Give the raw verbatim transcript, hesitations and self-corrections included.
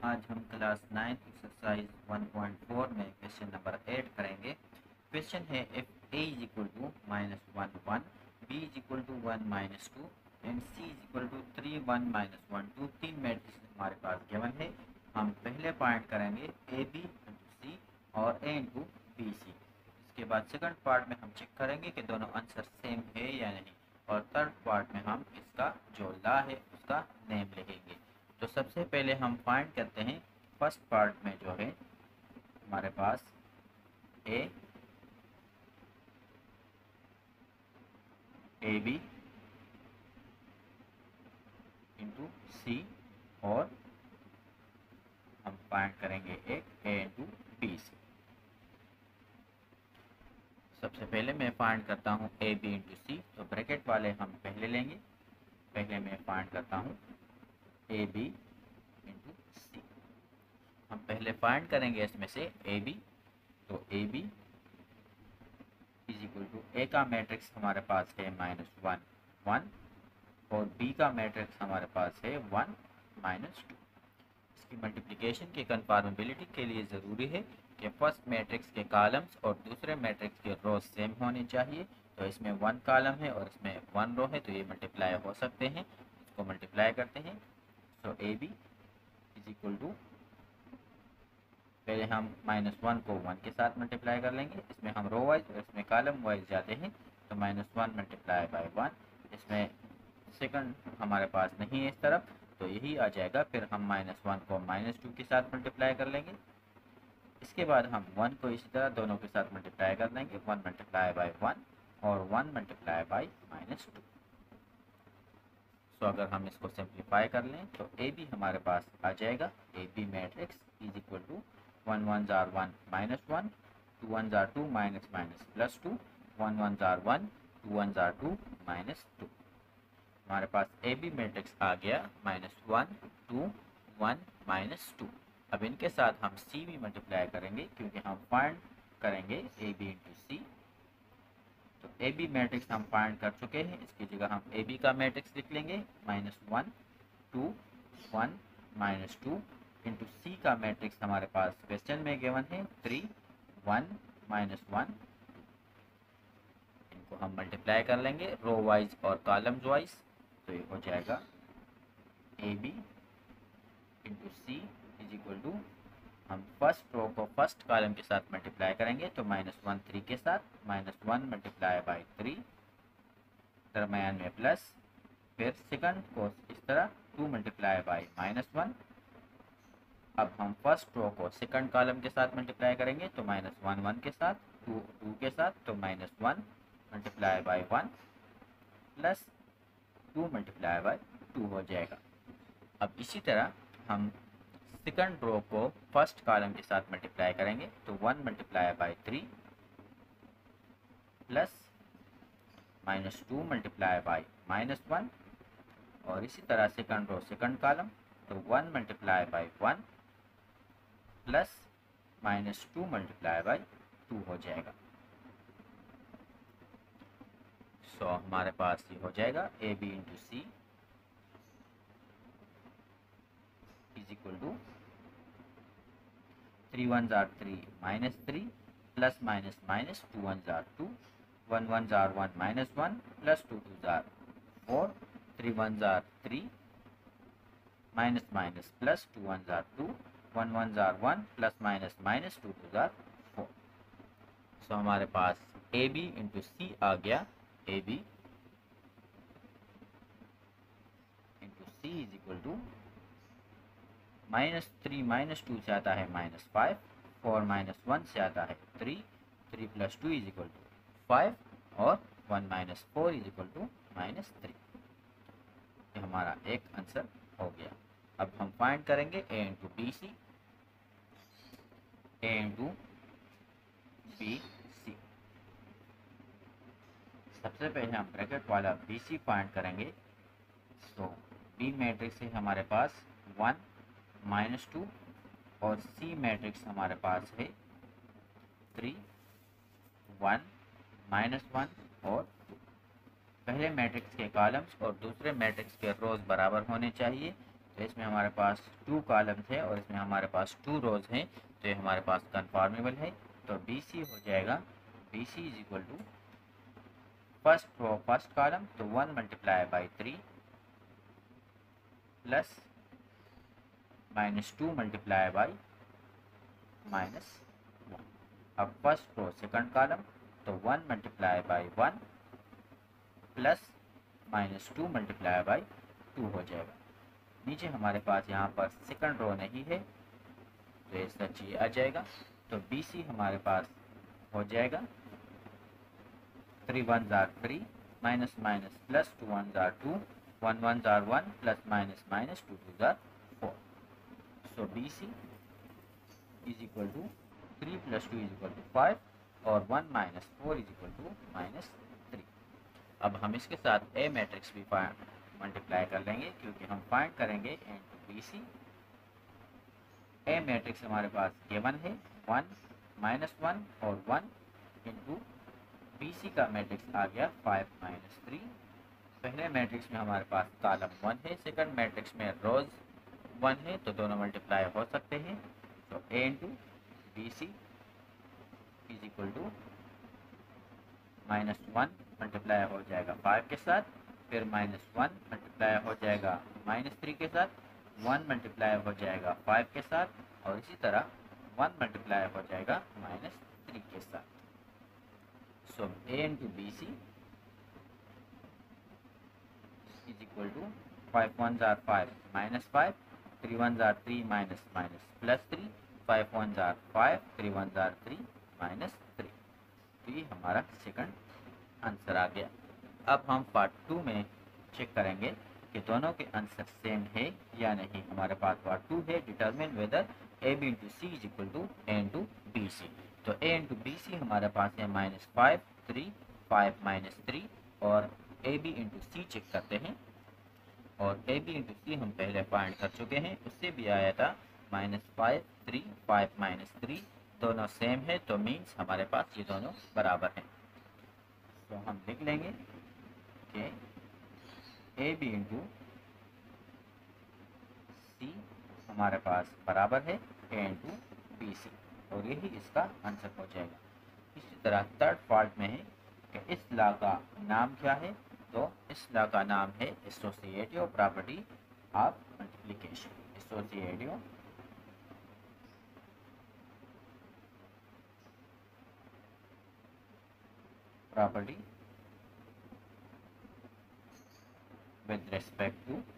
आज हम class ninth exercise one point four में क्वेश्चन नंबर एट करेंगे। क्वेश्चन है if A is equal to minus one one, B is equal to one minus two and C is equal to three one minus one two. तीन matrix हमारे पास given है। हम पहले part करेंगे ए B into सी और ए into B सी। इसके बाद सेकंड पार्ट में हम चेक करेंगे कि दोनों आंसर सेम है या नहीं, और थर्ड पार्ट में हम इसका जो ला है उसका नेम लिखेंगे। तो सबसे पहले हम फाइंड करते हैं फर्स्ट पार्ट में जो है हमारे पास ए ए बी इंटू सी और हम फाइंड करेंगे एक ए इंटू बी सी। सबसे पहले मैं फाइंड करता हूँ ए बी इंटू सी, तो ब्रैकेट वाले हम पहले लेंगे। पहले मैं फाइंड करता हूँ ए बी इंटू सी। हम पहले फाइंड करेंगे इसमें से ए बी, तो A B is equal to A का मैट्रिक्स हमारे पास है माइनस वन वन और बी का मैट्रिक्स हमारे पास है वन माइनस टू। इसकी मल्टीप्लिकेशन की कन्फर्मेबिलिटी के लिए ज़रूरी है कि फर्स्ट मैट्रिक्स के कॉलम्स और दूसरे मैट्रिक्स के रोज सेम होने चाहिए। तो इसमें वन कॉलम है और इसमें वन रो है, तो ये मल्टीप्लाई हो सकते हैं। इसको मल्टीप्लाई करते हैं। तो A B is equal to, पहले हम माइनस वन को वन के साथ मल्टीप्लाई कर लेंगे। इसमें हम रो वाइज और इसमें कॉलम वाइज जाते हैं, तो minus one multiply by one. इसमें सेकंड हमारे पास नहीं है इस तरफ, तो यही आ जाएगा। फिर हम माइनस वन को माइनस टू के साथ मल्टीप्लाई कर लेंगे। इसके बाद हम वन को इसी तरह दोनों के साथ मल्टीप्लाई कर लेंगे, वन मल्टीप्लाई बाई वन और one multiply by minus two. So अगर हम इसको सिंप्लीफाई कर लें तो ए बी हमारे पास आ जाएगा A B matrix is equal to one one जार one minus one, two one जार two minus minus plus two, one one जार वन, टू वन जार टू माइनस टू। हमारे पास ए बी मैट्रिक्स आ गया minus one two one minus two. अब इनके साथ हम सी भी मल्टीप्लाई करेंगे क्योंकि हम फाइंड करेंगे ए बी इंटू सी। तो ए बी मैट्रिक्स हम फाइंड कर चुके हैं, इसकी जगह हम ए बी का मैट्रिक्स लिख लेंगे minus one two one minus two into C का मैट्रिक्स हमारे पास क्वेश्चन में गिवन है थ्री वन माइनस वन। इनको हम मल्टीप्लाई कर लेंगे रो वाइज और कॉलम्स वाइज, तो ये हो जाएगा A B into C is equal to, हम फर्स्ट रो को फर्स्ट कॉलम के साथ मल्टीप्लाई करेंगे तो माइनस वन थ्री के साथ, minus one multiply by three, दरम्यान में प्लस, फिर सेकंड को इस तरह two multiply by minus one. अब हम फर्स्ट रो को सेकंड कॉलम के साथ मल्टीप्लाई करेंगे तो माइनस वन वन के साथ, टू टू के साथ, तो minus one multiply by one plus two multiply by two हो जाएगा। अब इसी तरह हम सेकंड रो को फर्स्ट कॉलम के साथ मल्टीप्लाई करेंगे तो one multiply by three plus minus two multiply by minus one, और इसी तरह सेकंड रो सेकंड कॉलम तो one multiply by one plus minus two multiply by two हो जाएगा। सो so, हमारे पास ये हो जाएगा A B into C is equal to three one जार three minus three plus minus minus two one जार टू, वन वन जार one minus one plus to two जार फोर, थ्री वन जार three minus minus plus two one जार two, one one जार one plus minus minus two two जार four. So हमारे पास A B into C आ गया A B into C is equal to minus three minus two से आता है minus five, four minus one से आता है three, three plus two is equal to five और one minus four is equal to minus three. ये हमारा एक आंसर हो गया। अब हम फाइंड करेंगे A into B C, A into B C. सबसे पहले हम ब्रैकेट वाला बी सी फाइंड करेंगे। तो बी मैट्रिक्स है हमारे पास वन माइनस टू और सी मैट्रिक्स हमारे पास है थ्री वन माइनस वन और टू। पहले मैट्रिक्स के कॉलम्स और दूसरे मैट्रिक्स के रोज बराबर होने चाहिए, तो इसमें हमारे पास टू कॉलम थे और इसमें हमारे पास टू रोज हैं, तो ये हमारे पास कन्फॉर्मेबल है। तो बी सी हो जाएगा, B C is equal to first row first column, तो one multiply by three plus minus two multiply by minus one. अब फर्स्ट रो सेकंड कॉलम, तो one multiply by one plus minus two multiply by two हो जाएगा। नीचे हमारे पास यहाँ पर second row नहीं है, तो इसका जी आ जाएगा। तो बी सी हमारे पास हो जाएगा थ्री वन जार three minus minus plus two one जार टू, वन वन जार one plus minus minus two two जार four. So B C is equal to three plus two is equal to five और one minus four is equal to minus three. अब हम इसके साथ ए matrix भी multiply कर लेंगे, क्योंकि हम फाइंड करेंगे into B C. A matrix हमारे पास गिवन है वन माइनस वन और वन इंटू बी सी का मैट्रिक्स आ गया फाइव माइनस थ्री। पहले मैट्रिक्स में हमारे पास कॉलम वन है, सेकंड मैट्रिक्स में रोज वन है, तो दोनों मल्टीप्लाई हो सकते हैं। तो A into B C is equal to minus one multiply हो जाएगा फाइव के साथ, फिर माइनस वन मल्टीप्लाई हो जाएगा माइनस थ्री के साथ, वन मल्टीप्लाई हो जाएगा फाइव के साथ, और इसी तरह वन मल्टीप्लाई हो जाएगा माइनस थ्री के साथ। So A into B C is equal to five one जार five minus five, three one जार three minus minus plus three, five one जार फाइव, थ्री वन जार थ्री माइनस थ्री। तो ये हमारा सेकंड आंसर आ गया। अब हम पार्ट टू में चेक करेंगे कि दोनों के आंसर सेम है या नहीं। हमारे पास पार्ट टू है, determine whether A B into C is equal to A into B C. तो ए इंटू बी सी हमारे पास है minus five three five minus three, और A B into C check करते हैं। और ए बी इंटू सी हम पहले फाइंड कर चुके हैं, उससे भी आया था minus five three five minus three, दोनों सेम है, तो मीन्स हमारे पास ये दोनों बराबर हैं। तो हम लिख लेंगे कि ए बी इंटू सी हमारे पास बराबर है ए इंटू बी सी, और यही इसका आंसर हो जाएगा। इसी तरह थर्ड पार्ट में है कि इस लॉ का नाम क्या है, तो इस लॉ का नाम है associative property of multiplication. Associative property with respect to